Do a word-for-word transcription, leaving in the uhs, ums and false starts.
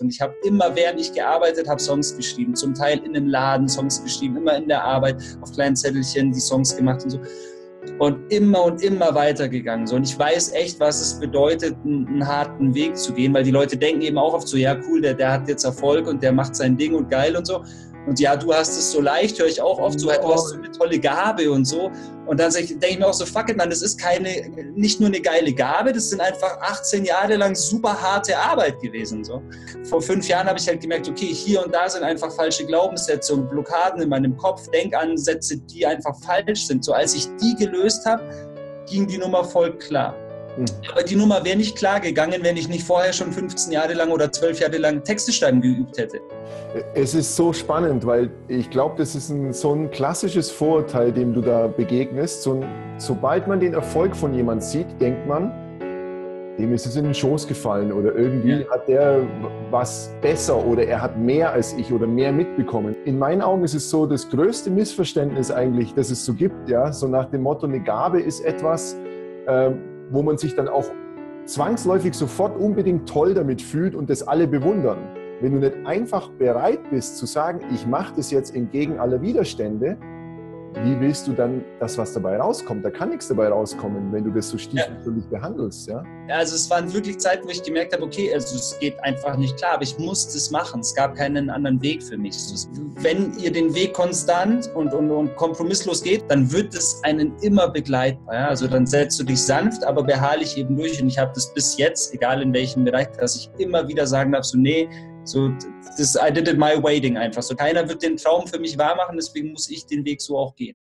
Und ich habe immer, während ich gearbeitet habe, Songs geschrieben. Zum Teil in einem Laden Songs geschrieben, immer in der Arbeit, auf kleinen Zettelchen die Songs gemacht und so. Und immer und immer weitergegangen. So. Und ich weiß echt, was es bedeutet, einen, einen harten Weg zu gehen, weil die Leute denken eben auch oft so, ja cool, der, der hat jetzt Erfolg und der macht sein Ding und geil und so. Und ja, du hast es so leicht, höre ich auch oft so, du hast so eine tolle Gabe und so. Und dann denke ich mir auch so, fuck it, man, das ist keine, nicht nur eine geile Gabe, das sind einfach achtzehn Jahre lang super harte Arbeit gewesen. So. Vor fünf Jahren habe ich halt gemerkt, okay, hier und da sind einfach falsche Glaubenssätze und Blockaden in meinem Kopf, Denkansätze, die einfach falsch sind. So, als ich die gelöst habe, ging die Nummer voll klar. Aber die Nummer wäre nicht klar gegangen, wenn ich nicht vorher schon fünfzehn Jahre lang oder zwölf Jahre lang Texte schreiben geübt hätte. Es ist so spannend, weil ich glaube, das ist ein, so ein klassisches Vorurteil, dem du da begegnest. So ein, sobald man den Erfolg von jemandem sieht, denkt man, dem ist es in den Schoß gefallen oder irgendwie ja. hat der was besser oder er hat mehr als ich oder mehr mitbekommen. In meinen Augen ist es so das größte Missverständnis eigentlich, das es so gibt, ja, so nach dem Motto, eine Gabe ist etwas, äh, wo man sich dann auch zwangsläufig sofort unbedingt toll damit fühlt und das alle bewundern. Wenn du nicht einfach bereit bist zu sagen, ich mache das jetzt entgegen aller Widerstände, wie willst du dann das, was dabei rauskommt? Da kann nichts dabei rauskommen, wenn du das so stiefmütterlich ja. behandelst. Ja? Also es waren wirklich Zeiten, wo ich gemerkt habe, okay, also es geht einfach nicht klar, aber ich musste es machen. Es gab keinen anderen Weg für mich. Wenn ihr den Weg konstant und, und, und kompromisslos geht, dann wird es einen immer begleiten. Ja? Also dann setzt du dich sanft, aber beharrlich eben durch. Und ich habe das bis jetzt, egal in welchem Bereich, dass ich immer wieder sagen darf, so nee, so, das I did it my way Ding einfach. So, keiner wird den Traum für mich wahr machen, deswegen muss ich den Weg so auch gehen.